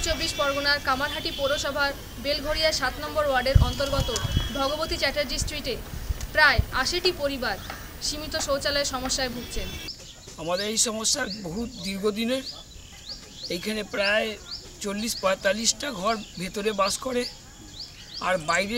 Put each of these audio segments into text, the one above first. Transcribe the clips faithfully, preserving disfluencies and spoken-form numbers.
চব্বিশ পরগনার কামারহাটি পৌরসভার বেলঘরিয়া সাত নম্বর ওয়ার্ডের অন্তর্গত ভগবতী চ্যাটার্জি স্ট্রিটে প্রায় আশিটি পরিবার সীমিত শৌচালয়ের সমস্যায় ভুগছেন। আমাদের এই সমস্যা বহু দীর্ঘদিনের। এইখানে প্রায় চল্লিশ পঁয়তাল্লিশটা ঘর ভেতরে বাস করে, আর বাইরে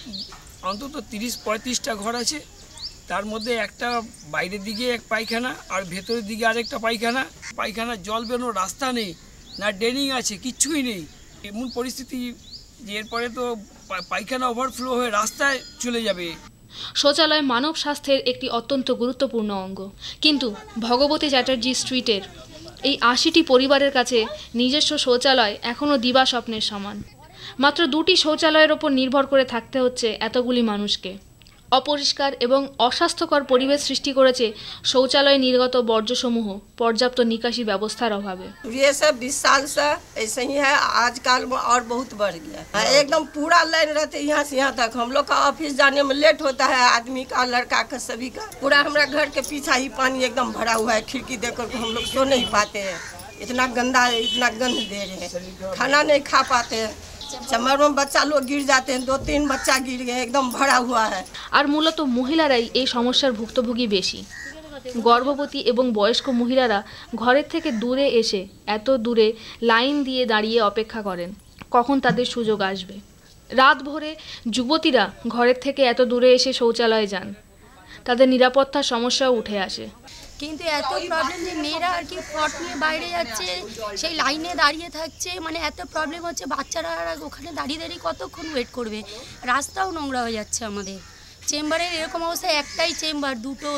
অন্তত তিরিশ পঁয়ত্রিশটা ঘর আছে। তার মধ্যে একটা বাইরের দিকে এক পায়খানা আর ভেতরের দিকে আরেকটা পায়খানা। পায়খানার জল বেরোনোর রাস্তা নেই, না ড্রেনিং আছে, কিচ্ছুই নেই। এমন পরিস্থিতি যে এরপরে তো পায়খানা ওভারফ্লো হয়ে রাস্তায় চলে যাবে। শৌচালয় মানব স্বাস্থ্যের একটি অত্যন্ত গুরুত্বপূর্ণ অঙ্গ, কিন্তু ভগবতী চ্যাটার্জি স্ট্রিটের এই আশিটি পরিবারের কাছে নিজস্ব শৌচালয় এখনও দিবা স্বপ্নের সমান। মাত্র দুটি শৌচালয়ের ওপর নির্ভর করে থাকতে হচ্ছে এতগুলি মানুষকে। অপরিষ্কার এবং অস্বাস্থ্যকর পরিবেশ সৃষ্টি করেছে শৌচালয় নির্গত বর্জ্যসমূহ পর্যাপ্ত নিকাশি ব্যবস্থার অভাবে। ये सब बीस साल से ऐसे ही है, आजकल और बहुत बढ़ गया है। एकदम पूरा लाइन रहते यहाँ से यहाँ तक। हम लोग का ऑफिस जाने में लेट होता है, आदमी का, लड़का का, सभी का। पूरा हमारा घर के पीछा ही पानी एकदम भरा हुआ है। खिड़की देखकर हम लोग सो नहीं पाते हैं, इतना गंदा इतना गंद दे रहे हैं। खाना नहीं खा पाते हैं, चमर में बच्चा लोग गिर जाते हैं, दो तीन बच्चा गिर गए, एकदम भरा हुआ है। আর মূলত মহিলারাই এই সমস্যার ভুক্তভোগী বেশি। গর্ভবতী এবং বয়স্ক মহিলারা ঘরের থেকে দূরে এসে এত দূরে লাইন দিয়ে দাঁড়িয়ে অপেক্ষা করেন কখন তাদের সুযোগ আসবে। রাত ভোরে যুবতীরা ঘরের থেকে এত দূরে এসে শৌচালয়ে যান, তাদের নিরাপত্তার সমস্যাও উঠে আসে। কিন্তু এত প্রবলেম যে মেয়েরা আর কি ফট নিয়ে বাইরে যাচ্ছে, সেই লাইনে দাঁড়িয়ে থাকছে, মানে এত প্রবলেম হচ্ছে। বাচ্চারা ওখানে দাঁড়িয়ে দাঁড়িয়ে কতক্ষণ ওয়েট করবে, রাস্তাও নোংরা হয়ে যাচ্ছে। আমাদের চেম্বারের এরকম অবস্থা, একটাই চেম্বার, দুটো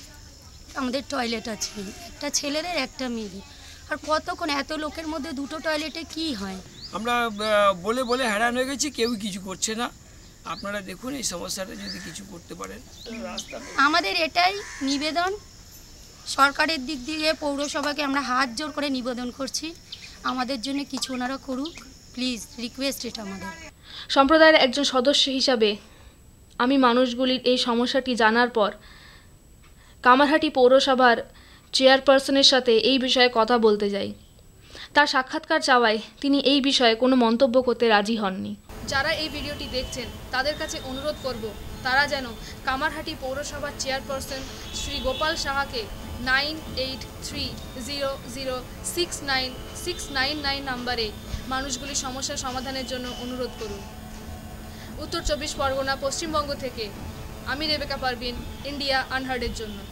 আমাদের টয়লেট আছে, একটা ছেলেদের একটা মেয়েদের। আর কতক্ষণ এত লোকের মধ্যে দুটো টয়লেটে কি হয়? আমরা বলে বলে হ্যারান হয়ে গেছি, কেউ কিছু করছে না। আপনারা দেখুন এই সমস্যাটা যদি কিছু করতে পারেন। আমাদের এটাই নিবেদন সরকারের দিক দিয়ে, পৌরসভাকে আমরা হাত জোর করে নিবেদন করছি, আমাদের জন্য কিছু ওনারা করুক প্লিজ, রিকোয়েস্ট এটা আমাদের। সম্প্রদায়ের একজন সদস্য হিসাবে আমি মানুষগুলির এই সমস্যাটি জানার পর কামারহাটি পৌরসভার চেয়ারপারসনের সাথে এই বিষয়ে কথা বলতে যাই। তার সাক্ষাৎকার চাওয়ায় তিনি এই বিষয়ে কোনো মন্তব্য করতে রাজি হননি। যারা এই ভিডিওটি দেখছেন তাদের কাছে অনুরোধ করব তারা যেন কামারহাটি পৌরসভার চেয়ারপারসন শ্রী গোপাল সাহাকে nine eight three zero zero six nine six nine nine নাম্বারে মানুষগুলির সমস্যার সমাধানের জন্য অনুরোধ করুন। উত্তর চব্বিশ পরগনা, পশ্চিমবঙ্গ থেকে আমি রেবেকা পারভিন, ইন্ডিয়া আনহার্ডের জন্য।